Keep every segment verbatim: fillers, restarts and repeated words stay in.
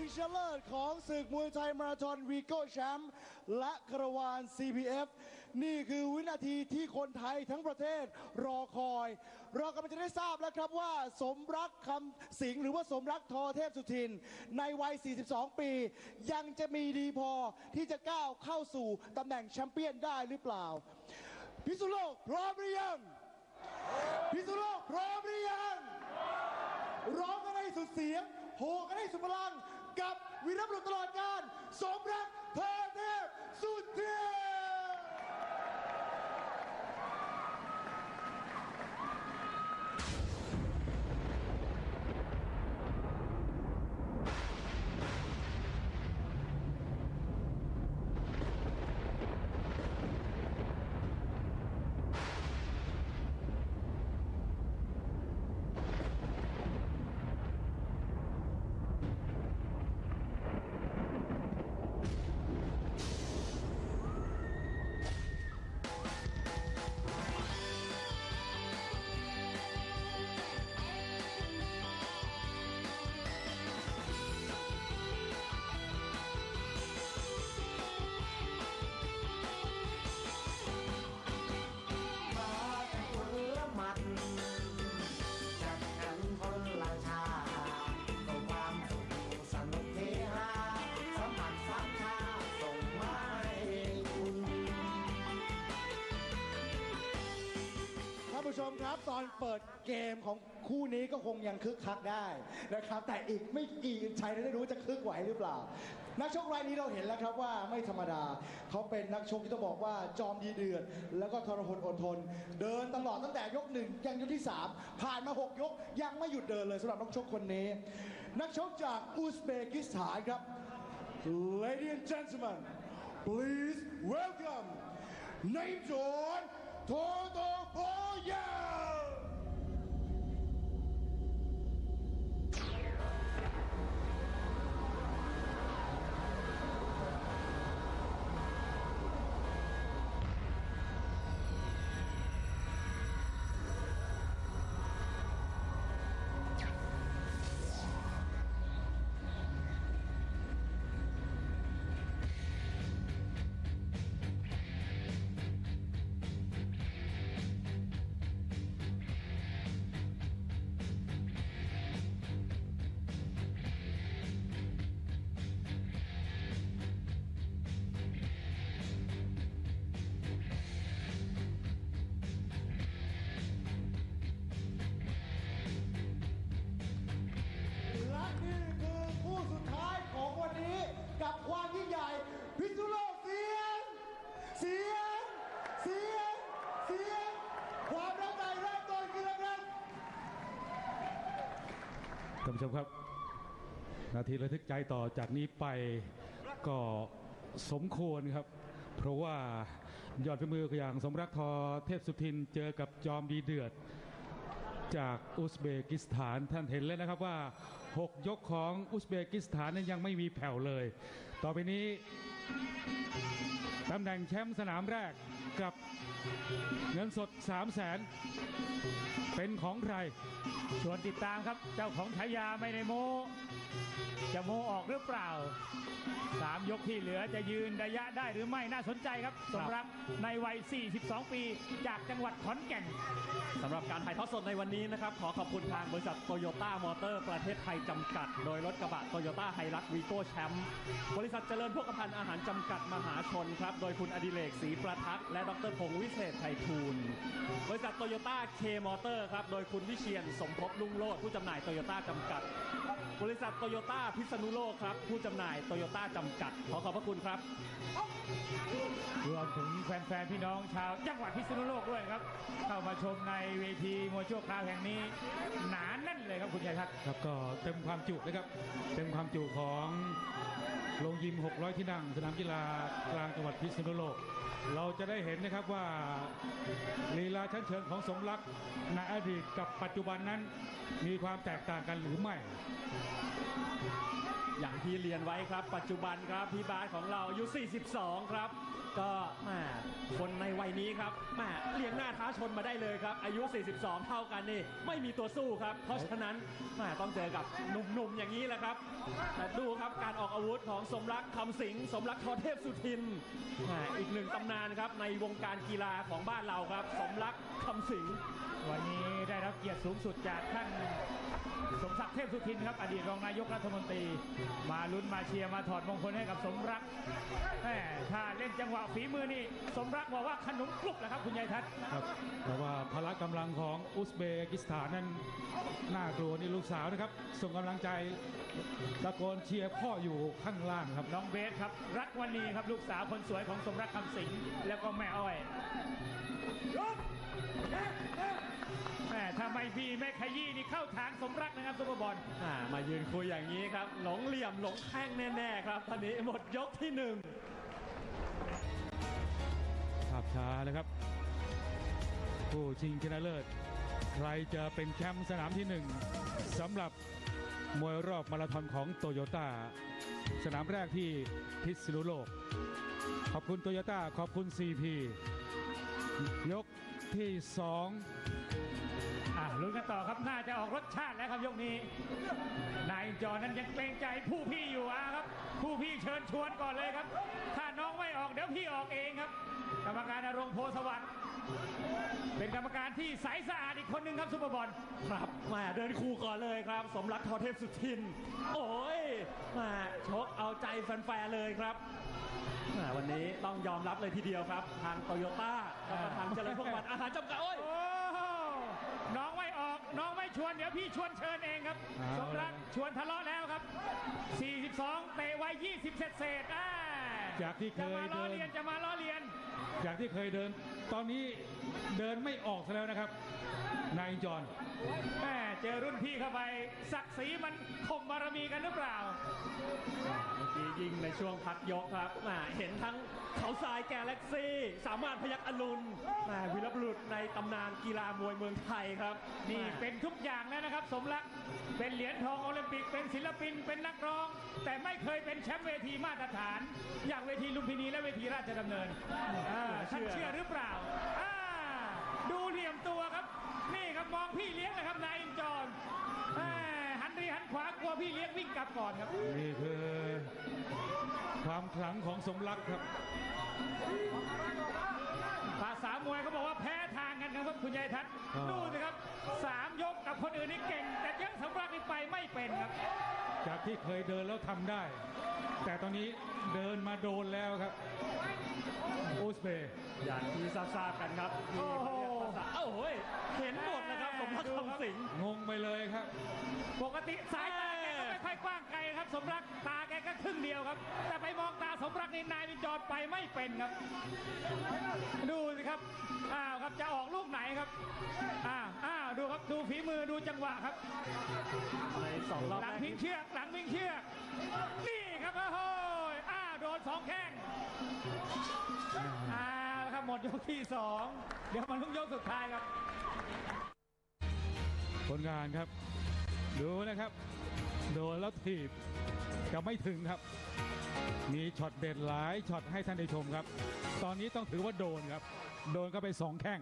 ชนะเลิศของศึกมวยไทยมาราธอนวีโก้แชมป์และคาราวาน ซี พี เอฟ นี่คือวินาทีที่คนไทยทั้งประเทศรอคอยเรากำลังจะได้ทราบแล้วครับว่าสมรักคำสิงห์หรือว่าสมรักทอเทพสุทินในวัย สี่สิบสอง ปียังจะมีดีพอที่จะก้าวเข้าสู่ตำแหน่งแชมเปี้ยนได้หรือเปล่าพิษณุโลกพร้อมหรือยังพิษณุโลกพร้อมหรือยังร้องกันให้สุดเสียงโห่กันให้สุดพลังกับวีรบุรุษตลอดกาลสมรักทอเทพสุทินผู้ชมครับตอนเปิดเกมของคู่นี้ก็คงยังคึกคักได้นะครับแต่อีกไม่กี่ชัยได้รู้จะคึกไหวหรือเปล่านักชกรายนี้เราเห็นแล้วครับว่าไม่ธรรมดาเขาเป็นนักชกที่ต้องบอกว่าจอมดีเดือดแล้วก็ทรหดอดทนเดินตลอดตั้งแต่ยกหนึ่งยังยกที่สามผ่านมาหกยกยังไม่หยุดเดินเลยสำหรับนักชกคนนี้นักชกจากอุซเบกิสถานครับ Ladies and gentlemen please welcome Naimjon Todopoyaกับความยิ่งใหญ่พิษณุโลกเสียงเสียงเสียงเสียงความรักใจเริ่มต้นขึ้นแล้วครับท่านผู้ชมครับนาทีระทึกใจต่อจากนี้ไปก็สมควรครับเพราะว่ายอดฝีมืออย่างสมรักทอเทพสุทินเจอกับจอมดีเดือดจากอุซเบกิสถานท่านเห็นแล้วนะครับว่าหกยกของอุซเบกิสถานนั้นยังไม่มีแผ่วเลยต่อไปนี้ตำแหน่งแชมป์สนามแรกกับเงินสด สามแสน เป็นของใครส่วนติดตามครับเจ้าของฉายาไม่ได้โมจะโมออกหรือเปล่าสามยกที่เหลือจะยืนระยะได้หรือไม่น่าสนใจครับสมรักในวัย สี่สิบสอง ปีจากจังหวัดขอนแก่นสำหรับการถ่ายทอดสดในวันนี้นะครับขอขอบคุณทางบริษัทโตโยต้ามอเตอร์ประเทศไทยจำกัดโดยรถกระบะโตโยต้าไฮรักวีโก้แชมป์บริษัทเจริญโภคภัณฑ์อาหารจำกัดมหาชนครับโดยคุณอดิเรกศรีประทักษ์และดรพงศ์วิเศษไททูลบริษัทโตโยต้าเคมอเตอร์ครับโดยคุณวิเชียรสมภพลุ่งโลดผู้จำหน่ายโตโยต้าจำกัดบริษัทโตโยต้าพิษณุโลกครับผู้จำหน่ายโตโยต้าจำกัดขอขอบพระคุณครับรวมถึงแฟนๆพี่น้องชาวจังหวัดพิษณุโลกด้วยครับเข้ามาชมในเวทีมวยชั่วคราวแห่งนี้หนาแน่นเลยครับคุณชัยทัศน์ครับก็เต็มความจุนะครับเต็มความจุของโรงยิมหกร้อยที่นั่งสนามกีฬากลางจังหวัดพิษณุโลกเราจะได้เห็นนะครับว่าลีลาชั้นเชิงของสมรักในอดีตกับปัจจุบันนั้นมีความแตกต่างกันหรือไม่อย่างที่เรียนไว้ครับ ปัจจุบันครับพี่บาสของเราอายุ สี่สิบสอง ครับ ก็แหมคนในวัยนี้ครับแหมเลี้ยงหน้าท้าชนมาได้เลยครับ อายุ สี่สิบสอง เท่ากันนี่ไม่มีตัวสู้ครับ เพราะฉะนั้นแหมต้องเจอกับหนุ่มๆอย่างนี้แหละครับแต่ดูครับการออกอาวุธของสมรักคำสิงห์สมรักทอเทพสุทินแหมอีกหนึ่งตำนานครับในวงการกีฬาของบ้านเราครับสมรักคำสิงห์วันนี้ได้รับเกียรติสูงสุดจากท่านสมศักดิ์เทพสุทินครับอดีตรองนายกรัฐมนตรีมาลุ้นมาเชียร์มาถอดมงคลให้กับสมรักแหมถ้าเล่นจังหวะฝีมือนี่สมรักบอกว่าขนมกรุบแหละครับคุณยายทัศน์ครับแต่ว่าพละกำลังของอุซเบกิสถานนั้นน่ากลัวนี่ลูกสาวนะครับส่งกำลังใจตะโกนเชียร์พ่ออยู่ข้างล่างครับน้องเบสครับรักวันนี้ครับลูกสาวคนสวยของสมรักคำสิงห์แล้วก็แม่อ้อยแม่ถ้าไม่พี่แม่ขยี้นี่เข้าทางสมรักนะครับซุปเปอร์บอลอ่ามายืนคุยอย่างนี้ครับหลงเหลี่ยมหลงแข้งแน่ๆครับตอนนี้หมดยกที่หนึ่งภาพช้านะครับผู้ชิงชนะเลิศใครจะเป็นแชมป์สนามที่หนึ่งสำหรับมวยรอบมาราธอนของโตโยต้าสนามแรกที่พิษณุโลกขอบคุณโตโยต้าขอบคุณ ซี พี ยกที่สองอ่ะลุ้นกันต่อครับน่าจะออกรสชาติแล้วครับยกนี้นายจอนั้นยังเกรงใจผู้พี่อยู่อ่ะครับผู้พี่เชิญชวนก่อนเลยครับถ้าน้องไม่ออกเดี๋ยวพี่ออกเองครับกรรมการณรงค์โพสวัสดิ์เป็นกรรมการที่ใสสะอาดอีกคนหนึ่งครับซุปเปอร์บอลครับมาเดินคู่ก่อนเลยครับ สมรักทอเทพสุทิน โอ้ยมาชกเอาใจแฟนๆเลยครับแหมวันนี้ต้องยอมรับเลยทีเดียวครับ ทางโตโยต้ากับทางเจริญพงศ์วันอาหารจำกัดโอ้ยโอ้น้องไม่ออกน้องไม่ชวนเดี๋ยวพี่ชวนเชิญเองครับสมรักชวนทะเลาะแล้วครับสี่สิบสองเตะไว้ยี่สิบเศษเศษอ่าจากที่เคจะยมาล้อเดินเลียนจะมาล้อเลียนจากที่เคยเดิน ตอนนี้เดินไม่ออกซะแล้วนะครับนายจอนแม่เจอรุ่นพี่เข้าไปศักดิ์ศรีมันข่มบารมีกันหรือเปล่าเมื่อกี้ยิงในช่วงพักยกครับแหมเห็นทั้งเขาทรายแกลเล็กซี่ สามารถพยักอรุณแหมวีรบุรุษในตำนานกีฬามวยเมืองไทยครับนี่แหมเป็นทุกอย่างแล้วนะครับ สมรักเป็นเหรียญทองโอลิมปิกเป็นศิลปินเป็นนักร้อง แต่ไม่เคยเป็นแชมป์เวทีมาตรฐาน อย่างเวทีลุมพินีและเวทีราชดำเนินอ่าท่านเชื่อหรือเปล่าอ่าดูเหลี่ยมตัวครับ นี่ครับมองพี่เลี้ยงนะครับนายอินจอนแหม่หันรีหันขวากลัวพี่เลี้ยงวิ่งกลับก่อนครับนี่คือความขลังของสมรักครับภาษามวยเขาบอกว่าแพ้ทางกันครับคุณยายทัศน์อ่าดูสิครับสามยกกับคนอื่นนี่เก่ง แต่ยังสำรักนี่ไปไม่เป็นครับจากที่เคยเดินแล้วทำได้ แต่ตอนนี้เดินมาโดนแล้วครับอุซเบย์อย่างที่ทราบๆกันครับที่โอ้โหภาษาเอ้าเฮ้ยเห็นหมดนะครับสมรักคำสิงห์งงไปเลยครับปกติสายตาแกก็ไม่ค่อยกว้างไกลครับ สมรักตาแกก็ครึ่งเดียวครับ แต่ไปมองตาสมรักนี่นายวินจรไปไม่เป็นครับ ดูสิครับอ้าวครับจะออกลูกไหนครับอ้าวอ้าวดูครับดูฝีมือดูจังหวะครับในสองรอบหลัแรง กพิงเชือกหลังพิงเชือกนี่ครับโอ้โหอ้าวโดนสองแข้งอ้าวครับหมดยกที่สองเดี๋ยวมันลุ้นยกสุดท้ายครับผลงานครับ ดูนะครับ โดนแล้วถีบก็ไม่ถึงครับ มีช็อตเด็ดหลายช็อตให้ท่านได้ชมครับ ตอนนี้ต้องถือว่าโดนครับ โดนก็ไปสองแข้ง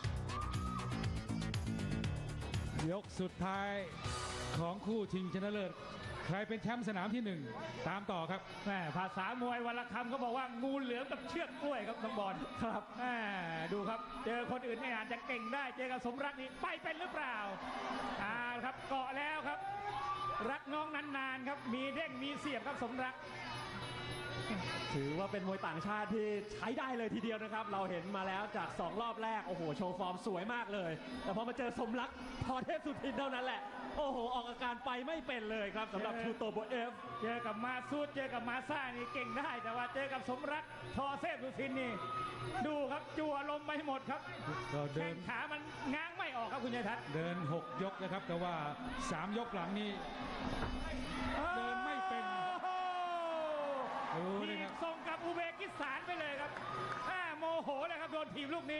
ยกสุดท้ายของคู่ชิงชนะเลิศ ใครเป็นแชมป์สนามที่หนึ่งตามต่อครับแม่ภาษามวยวันละคำเขาบอกว่างูเหลือมกับเชือกกล้วยครับน้องบอลครับแม่ดูครับ เจอคนอื่นเนี่ยอาจจะเก่งได้เจอกับสมรักนี่ไปเป็นหรือเปล่าอ่าครับเกาะแล้วครับ รักน้องนานๆครับมีเด้งมีเสียบครับสมรักถือว่าเป็นมวยต่างชาติที่ใช้ได้เลยทีเดียวนะครับ เราเห็นมาแล้วจากสองรอบแรกโอ้โหโชว์ฟอร์มสวยมากเลย แต่พอมาเจอสมรักทอเทพสุทินเท่านั้นแหละโอ้โหออกอาการไปไม่เป็นเลยครับสำหรับเออทูโตโบเอฟเจอกับมาซูดเจอกับมาซ่านี่เก่งได้ แต่ว่าเจอกับสมรักทอเซฟสุทินนี่ดูครับจั่วลมไปหมดครับก็เดิแข้นงขามันง้างไม่ออกครับคุณยายทัศน์เดินหกยกนะครับ แต่ว่าสามยกหลังนี้ เดินไม่เป็นโอ้โหดูทีนะคมรับส่งกับอุเบกิสถานไปเลยครับอ่าโมโหเลยครับโดนทีมลูกนี้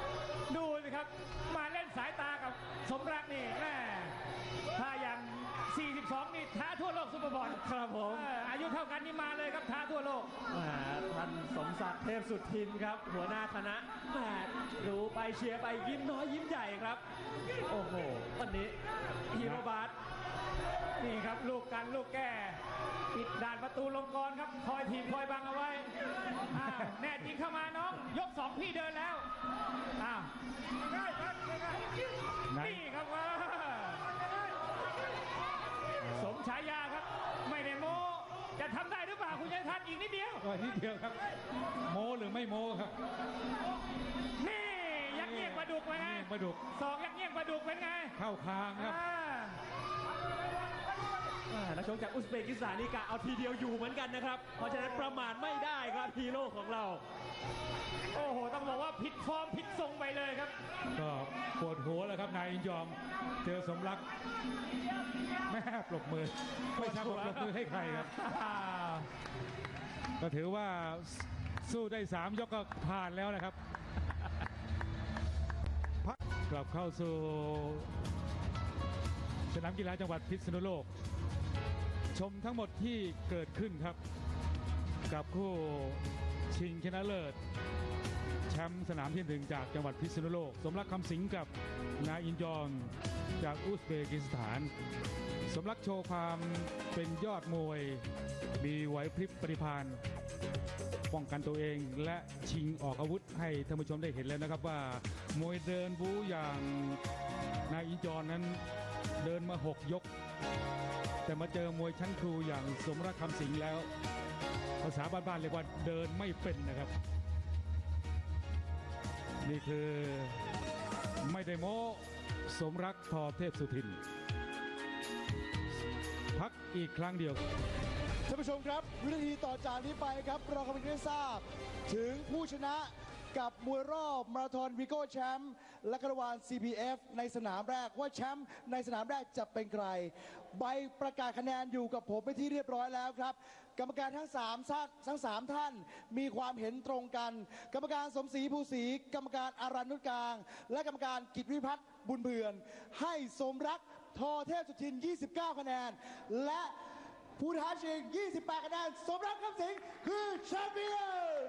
ดูสิครับ มาเล่นสายตากับสมรักนี่แม่ถ้าอย่างสี่สิบสองนี่ท้าทั่วโลกซุปเปอร์บอลครับผมเอออายุเท่ากันนี่มาเลยครับท้าทั่วโลกแหมท่านสมศักดิ์เทพสุทินครับ หัวหน้าคณะแหมดูไปเชียร์ไปยิ้มน้อยยิ้มใหญ่ครับ โอ้โห วันนี้ฮีโรบาสนี่ครับลูกกันลูกแก้ปิดด่านประตูลงกรครับคอยทีมคอยบังเอาไว้อ้าวแน่จริงเข้ามาน้อง ยกสองพี่เดินแล้วอ้าวนี่ครับว่าสมฉายาครับไม่ได้โมจะทำได้หรือเปล่าคุณชัยทัศน์อีกนิดเดียวก็นิดเดียวครับ โมหรือไม่โมครับนี่ยักเงียบปลาดุกเป็นไงยักเงียบปลาดุกสองยักเงียบปลาดุกเป็นไงเข้าคางครับอ่าอ่านักชกจากอุซเบกิสถานนี่กะเอาทีเดียวอยู่เหมือนกันนะครับ เพราะฉะนั้นประมาทไม่ได้ครับฮีโร่ของเราโอ้โหต้องบอกว่าผิดฟอร์มผิดทรงไปเลยครับก็ปวดหัวแล้วครับนายอินยอม เจอสมรักแม่ปรบมือไม่ใช่ปรบมือให้ใครครับ ก็ถือว่าสู้ได้สามยกก็ผ่านแล้วนะครับพักกลับเข้าสู่สนามกีฬาจังหวัดพิษณุโลก ชมทั้งหมดที่เกิดขึ้นครับ กับคู่ชิงชนะเลิศแชมป์สนามที่หนึ่งจากจังหวัดพิษณุโลก สมรักคำสิงกับนาอินยองจากอุซเบกิสถาน สมรักโชว์ความเป็นยอดมวย มีไหวพริบปฏิภาณป้องกันตัวเองและชิงออกอาวุธให้ท่านผู้ชมได้เห็นแล้วนะครับว่ามวยเดินบู๊อย่างนายอินยอนนั้นเดินมาหกยก แต่มาเจอมวยชั้นครูอย่างสมรักคำสิงแล้วภาษาบ้านๆเรียกว่าเดินไม่เป็นนะครับ นี่คือไม่ได้โม้สมรักทอเทพสุทิน พักอีกครั้งเดียวท่านผู้ชมครับวินาทีต่อจากนี้ไปครับเรากำลังได้ทราบถึงผู้ชนะกับมวยรอบมาราธอนวีโก้แชมป์และกระวาน ซี พี เอฟ ในสนามแรกว่าแชมป์ในสนามแรกจะเป็นใคร ใบประกาศคะแนนอยู่กับผมไปนที่เรียบร้อยแล้วครับ กรรมการทั้งสามท่านทั้งสามท่านมีความเห็นตรงกัน กรรมการสมศรีภูศรีกรรมการอารันนุชกลาง และกรรมการกิตวิพัฒน์บุญเบือนให้สมรักทอเทพสุทิน ยี่สิบเก้า คะแนนและผู้ท้าชิง ยี่สิบแปด คะแนน สมรักคำสิงคือแชมเปี้ยน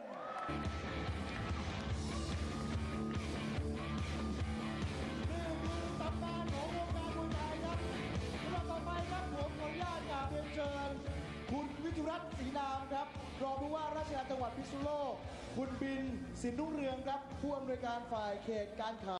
นี่คือตำนานของวงการมวยไทยครับลำดับต่อไปครับผมขออนุญาตกราบเรียนเชิญคุณวิทุรัตน์ศรีนามครับรองผู้ว่าราชการจังหวัดพิษณุโลกคุณบินสินรุ่งเรืองครับผู้อำนวยการฝ่ายเขตการขาย